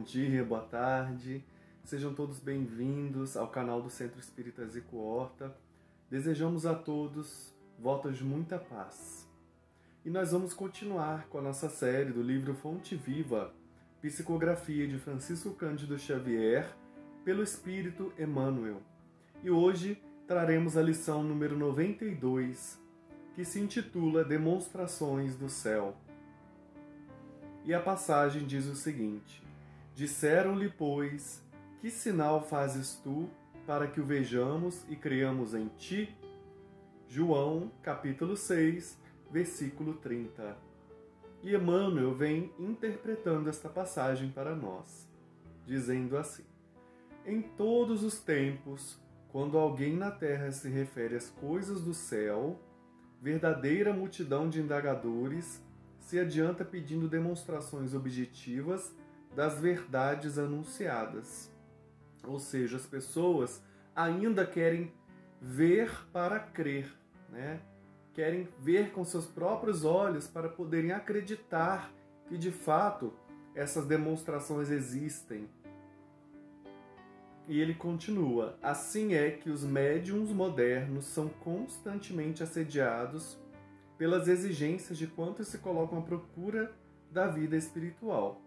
dia, boa tarde. Sejam todos bem-vindos ao canal do Centro Espírita Zico Horta. Desejamos a todos votos de muita paz. E nós vamos continuar com a nossa série do livro Fonte Viva, Psicografia de Francisco Cândido Xavier, pelo Espírito Emmanuel. E hoje traremos a lição número 92, que se intitula Demonstrações do Céu. E a passagem diz o seguinte: disseram-lhe, pois, que sinal fazes tu para que o vejamos e creamos em ti? João, capítulo 6, versículo 30. E Emmanuel vem interpretando esta passagem para nós, dizendo assim: em todos os tempos, quando alguém na terra se refere às coisas do céu, verdadeira multidão de indagadores se adianta pedindo demonstrações objetivas das verdades anunciadas. Ou seja, as pessoas ainda querem ver para crer, né? Querem ver com seus próprios olhos para poderem acreditar que de fato essas demonstrações existem. E ele continua: assim é que os médiuns modernos são constantemente assediados pelas exigências de quantos se colocam à procura da vida espiritual.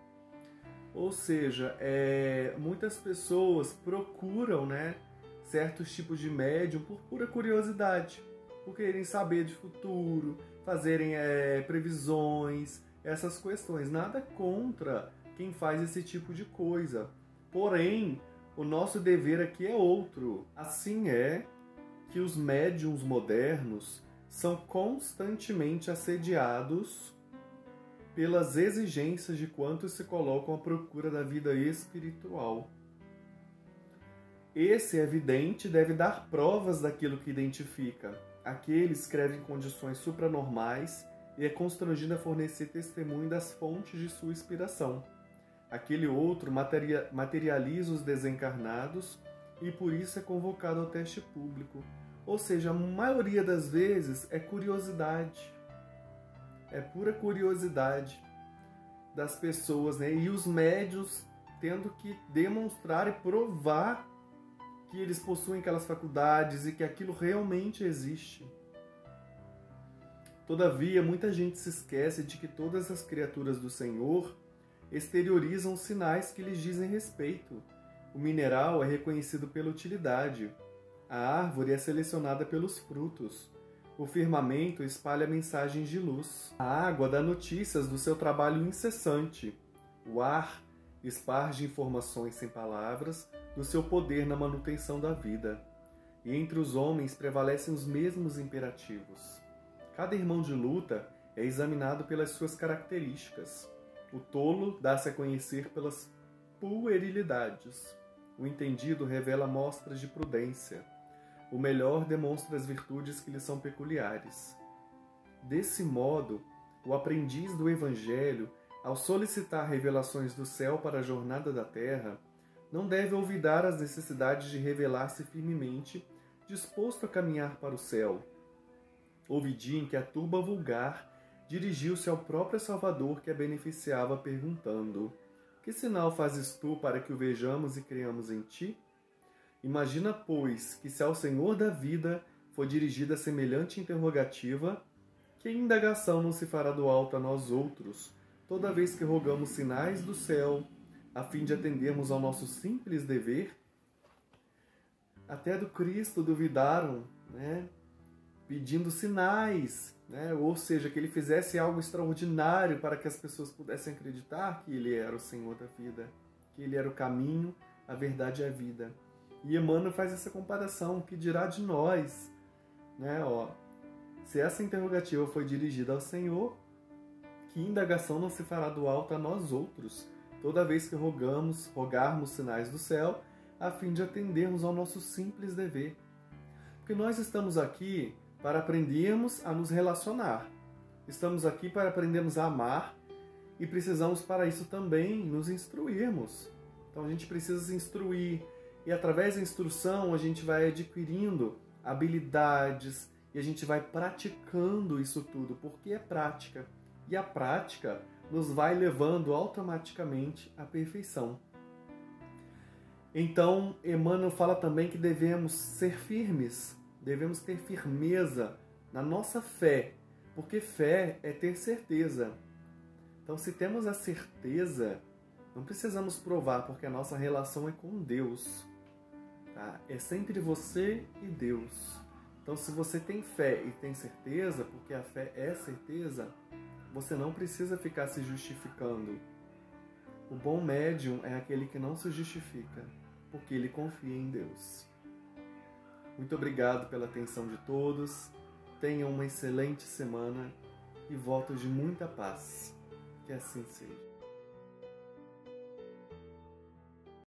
Ou seja, muitas pessoas procuram, certos tipos de médium por pura curiosidade, por quererem saber de futuro, fazerem previsões, essas questões. Nada contra quem faz esse tipo de coisa. Porém, o nosso dever aqui é outro. Assim é que os médiuns modernos são constantemente assediados pelas exigências de quantos se colocam à procura da vida espiritual. Esse, é evidente, deve dar provas daquilo que identifica. Aquele escreve em condições supranormais e é constrangido a fornecer testemunho das fontes de sua inspiração. Aquele outro materializa os desencarnados e por isso é convocado ao teste público. Ou seja, a maioria das vezes é curiosidade. É pura curiosidade das pessoas, E os médiuns tendo que demonstrar e provar que eles possuem aquelas faculdades e que aquilo realmente existe. Todavia, muita gente se esquece de que todas as criaturas do Senhor exteriorizam os sinais que lhes dizem respeito. O mineral é reconhecido pela utilidade. A árvore é selecionada pelos frutos. O firmamento espalha mensagens de luz. A água dá notícias do seu trabalho incessante. O ar esparge informações sem palavras do seu poder na manutenção da vida. E entre os homens prevalecem os mesmos imperativos. Cada irmão de luta é examinado pelas suas características. O tolo dá-se a conhecer pelas puerilidades. O entendido revela mostras de prudência. O melhor demonstra as virtudes que lhe são peculiares. Desse modo, o aprendiz do Evangelho, ao solicitar revelações do céu para a jornada da terra, não deve olvidar as necessidades de revelar-se firmemente, disposto a caminhar para o céu. Houve dia em que a turba vulgar dirigiu-se ao próprio Salvador que a beneficiava, perguntando: que sinal fazes tu para que o vejamos e creamos em ti? Imagina, pois, que se ao Senhor da vida for dirigida semelhante interrogativa, que indagação não se fará do alto a nós outros, toda vez que rogamos sinais do céu, a fim de atendermos ao nosso simples dever? Até do Cristo duvidaram, pedindo sinais, ou seja, que ele fizesse algo extraordinário para que as pessoas pudessem acreditar que ele era o Senhor da vida, que ele era o caminho, a verdade e a vida. E Emmanuel faz essa comparação: o que dirá de nós? Se essa interrogativa foi dirigida ao Senhor, que indagação não se fará do alto a nós outros, toda vez que rogarmos sinais do céu, a fim de atendermos ao nosso simples dever. Porque nós estamos aqui para aprendermos a nos relacionar. Estamos aqui para aprendermos a amar e precisamos para isso também nos instruirmos. Então a gente precisa se instruir. E através da instrução a gente vai adquirindo habilidades e a gente vai praticando isso tudo, porque é prática. E a prática nos vai levando automaticamente à perfeição. Então, Emmanuel fala também que devemos ser firmes, devemos ter firmeza na nossa fé, porque fé é ter certeza. Então, se temos a certeza, não precisamos provar, porque a nossa relação é com Deus. Tá? É sempre você e Deus. Então, se você tem fé e tem certeza, porque a fé é certeza, você não precisa ficar se justificando. O bom médium é aquele que não se justifica, porque ele confia em Deus. Muito obrigado pela atenção de todos. Tenham uma excelente semana e votos de muita paz. Que assim seja.